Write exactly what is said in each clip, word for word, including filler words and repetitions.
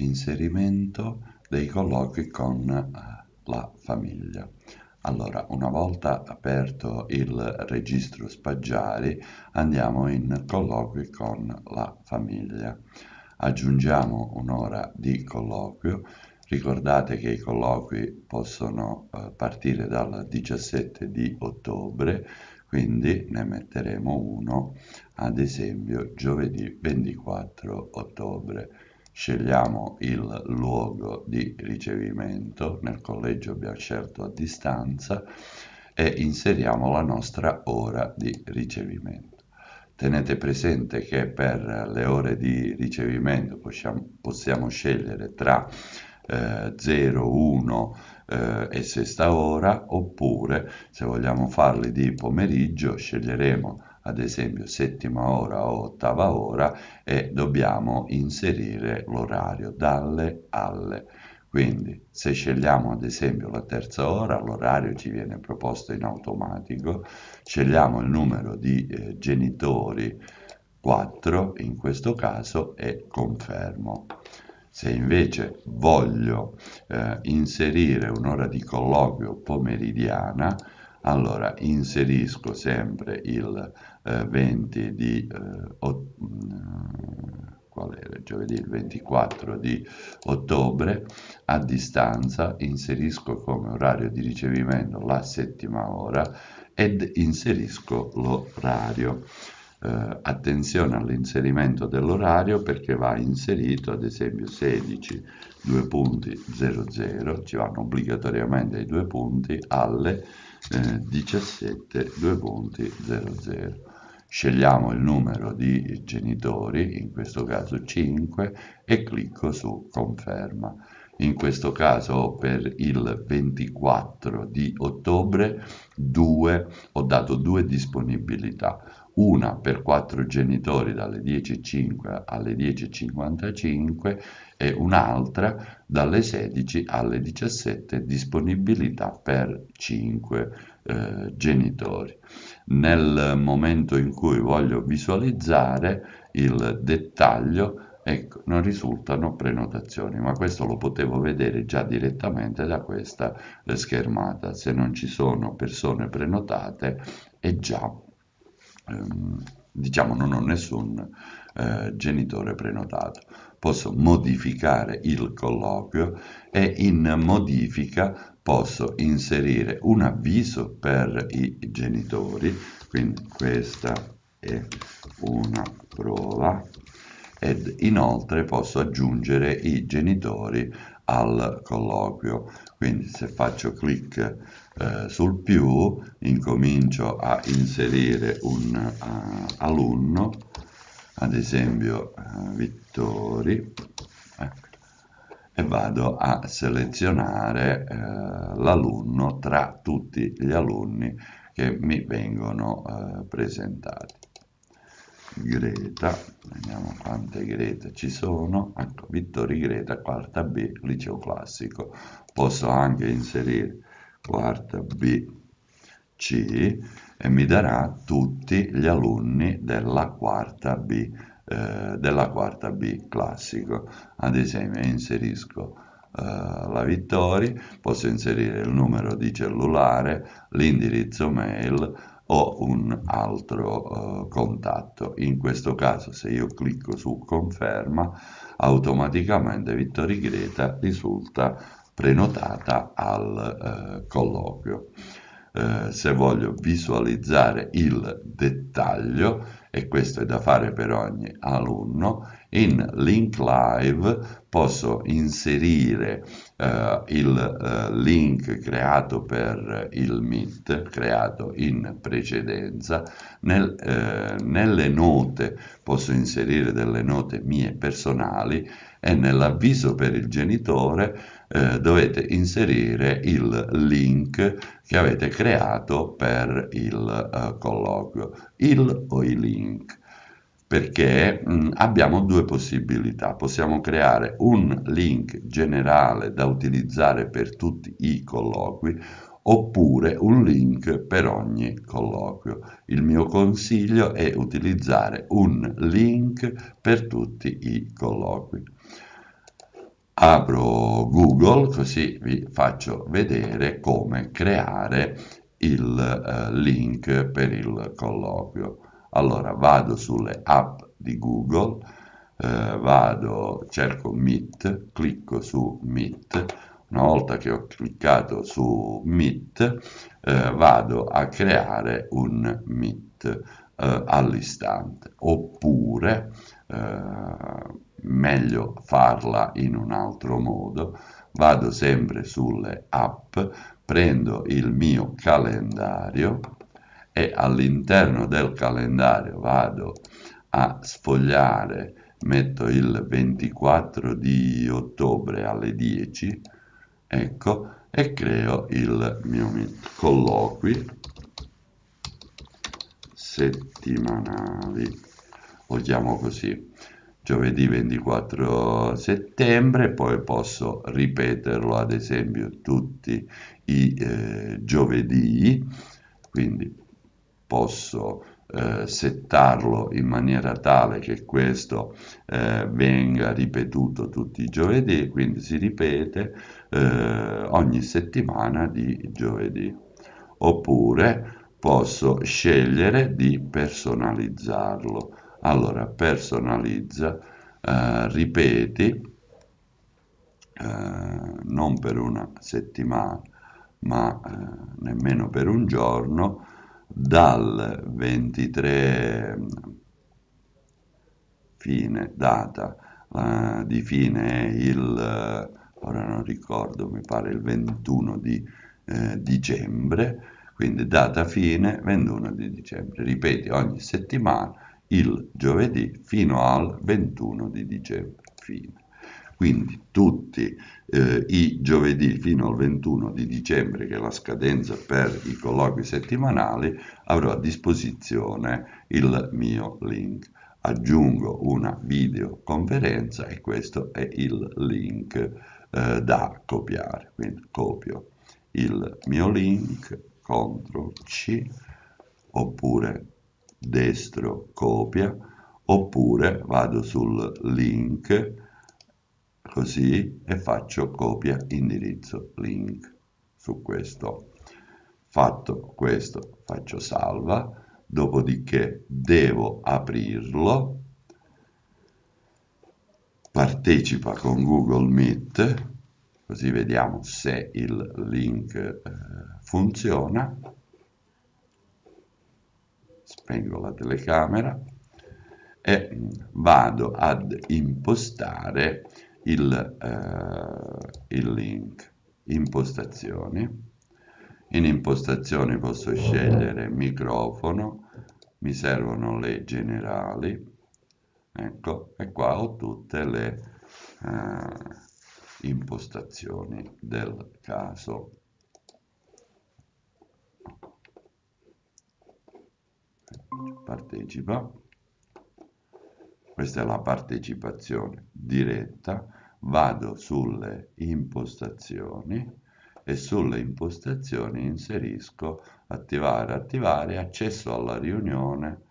inserimento dei colloqui con eh, la famiglia. Allora, una volta aperto il registro Spaggiari, andiamo in colloqui con la famiglia. Aggiungiamo un'ora di colloquio. Ricordate che i colloqui possono eh, partire dal diciassette di ottobre, quindi ne metteremo uno, ad esempio giovedì ventiquattro ottobre. Scegliamo il luogo di ricevimento, nel collegio abbiamo scelto a distanza e inseriamo la nostra ora di ricevimento. Tenete presente che per le ore di ricevimento possiamo, possiamo scegliere tra eh, zero, uno eh, e sesta ora, oppure se vogliamo farli di pomeriggio sceglieremo ad esempio settima ora o ottava ora e dobbiamo inserire l'orario dalle alle. Quindi se scegliamo ad esempio la terza ora, l'orario ci viene proposto in automatico, scegliamo il numero di eh, genitori quattro in questo caso e confermo. Se invece voglio eh, inserire un'ora di colloquio pomeridiana, allora inserisco sempre il eh, venti di eh, ot- qual era? Giovedì il ventiquattro di ottobre, a distanza inserisco come orario di ricevimento la settima ora ed inserisco l'orario. Eh, attenzione all'inserimento dell'orario perché va inserito ad esempio sedici due punti zero zero, ci vanno obbligatoriamente i due punti alle eh, diciassette due punti zero zero. Scegliamo il numero di genitori, in questo caso cinque, e clicco su conferma. In questo caso per il ventiquattro di ottobre due, ho dato due disponibilità, una per quattro genitori dalle dieci e cinque alle dieci e cinquantacinque e un'altra dalle sedici alle diciassette, disponibilità per cinque eh, genitori. Nel momento in cui voglio visualizzare il dettaglio, ecco, non risultano prenotazioni, ma questo lo potevo vedere già direttamente da questa eh, schermata. Se non ci sono persone prenotate, è già, ehm, diciamo, non ho nessun eh, genitore prenotato. Posso modificare il colloquio e in modifica posso inserire un avviso per i genitori, quindi questa è una prova, ed inoltre posso aggiungere i genitori al colloquio. Quindi se faccio clic eh, sul più, incomincio a inserire un uh, alunno, ad esempio uh, Vittori, ecco, e vado a selezionare eh, l'alunno tra tutti gli alunni che mi vengono eh, presentati. Greta, vediamo quante Greta ci sono, ecco, Vittori Greta, quarta B, liceo classico. Posso anche inserire quarta B, C e mi darà tutti gli alunni della quarta B, eh, della quarta B classico. Ad esempio inserisco eh, la Vittori, posso inserire il numero di cellulare, l'indirizzo mail o un altro uh, contatto. In questo caso, se io clicco su conferma, automaticamente Vittori Greta risulta prenotata al uh, colloquio. Uh, se voglio visualizzare il dettaglio, e questo è da fare per ogni alunno, in Link Live posso inserire Uh, il uh, link creato per il Meet, creato in precedenza. Nel, uh, nelle note posso inserire delle note mie personali e nell'avviso per il genitore uh, dovete inserire il link che avete creato per il uh, colloquio, il o i link. Perché mh, abbiamo due possibilità. Possiamo creare un link generale da utilizzare per tutti i colloqui oppure un link per ogni colloquio. Il mio consiglio è utilizzare un link per tutti i colloqui. Apro Google così vi faccio vedere come creare il eh, link per il colloquio. Allora vado sulle app di Google, eh, vado, cerco Meet, clicco su Meet. Una volta che ho cliccato su Meet, eh, vado a creare un Meet eh, all'istante, oppure eh, meglio farla in un altro modo. Vado sempre sulle app, prendo il mio calendario e all'interno del calendario vado a sfogliare, metto il ventiquattro di ottobre alle dieci, ecco, e creo il mio meet. Colloqui settimanali, lo chiamo così, giovedì ventiquattro settembre, poi posso ripeterlo ad esempio tutti i eh, giovedì, quindi posso eh, settarlo in maniera tale che questo eh, venga ripetuto tutti i giovedì, quindi si ripete eh, ogni settimana di giovedì. Oppure posso scegliere di personalizzarlo. Allora, personalizza, eh, ripeti, eh, non per una settimana, ma eh, nemmeno per un giorno, dal ventitré fine, data eh, di fine è il, eh, ora non ricordo, mi pare il ventuno di eh, dicembre, quindi data fine ventuno di dicembre. Ripeti ogni settimana il giovedì fino al ventuno di dicembre. Fine. Quindi tutti eh, i giovedì fino al ventuno di dicembre, che è la scadenza per i colloqui settimanali, avrò a disposizione il mio link. Aggiungo una videoconferenza e questo è il link eh, da copiare. Quindi copio il mio link, control C, oppure destro copia, oppure vado sul link così e faccio copia indirizzo link su questo. Fatto questo faccio salva, dopodiché devo aprirlo, partecipa con Google Meet, così vediamo se il link eh, funziona. Spengo la telecamera e vado ad impostare il, eh, il link. Impostazioni. In impostazioni posso scegliere microfono, mi servono le generali, ecco, e qua ho tutte le eh, impostazioni del caso. Partecipa. Questa è la partecipazione diretta. Vado sulle impostazioni e sulle impostazioni inserisco attivare, attivare accesso alla riunione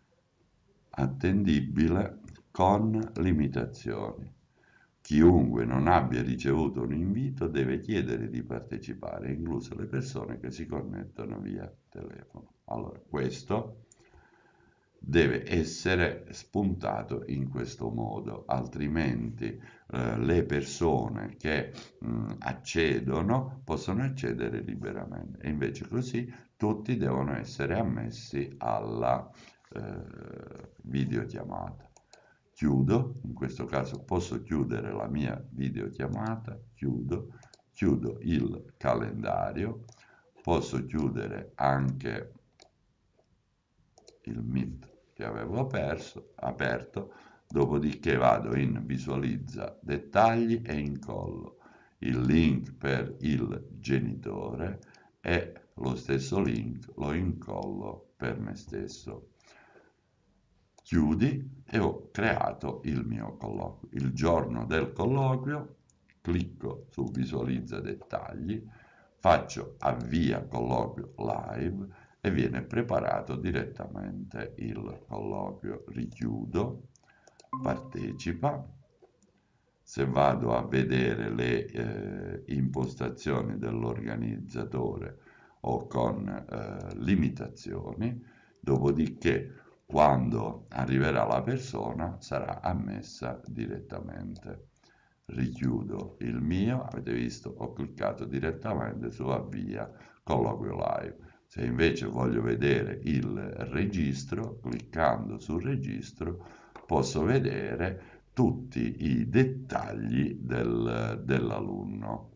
attendibile con limitazioni. Chiunque non abbia ricevuto un invito deve chiedere di partecipare, incluse le persone che si connettono via telefono. Allora, questo deve essere spuntato in questo modo, altrimenti eh, le persone che mh, accedono possono accedere liberamente e invece così tutti devono essere ammessi alla eh, videochiamata. Chiudo, in questo caso posso chiudere la mia videochiamata, chiudo, chiudo il calendario, posso chiudere anche il Meet che avevo perso, aperto, dopodiché vado in visualizza dettagli e incollo il link per il genitore e lo stesso link lo incollo per me stesso. Chiudi e ho creato il mio colloquio. Il giorno del colloquio clicco su visualizza dettagli, faccio avvia colloquio live e viene preparato direttamente il colloquio. Richiudo, partecipa, se vado a vedere le eh, impostazioni dell'organizzatore o con eh, limitazioni, dopodiché quando arriverà la persona sarà ammessa direttamente. Richiudo il mio, avete visto, ho cliccato direttamente su avvia colloquio live. Se invece voglio vedere il registro, cliccando sul registro, posso vedere tutti i dettagli del, dell'alunno.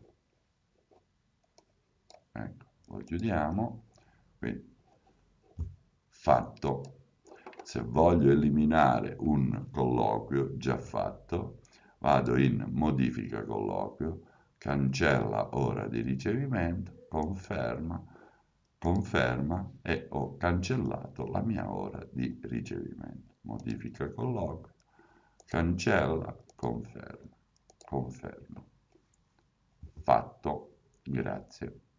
Ecco, lo chiudiamo. Quindi, fatto. Se voglio eliminare un colloquio già fatto, vado in modifica colloquio, cancella ora di ricevimento, conferma, conferma e ho cancellato la mia ora di ricevimento. Modifica colloquio, cancella, conferma, conferma. Fatto. Grazie.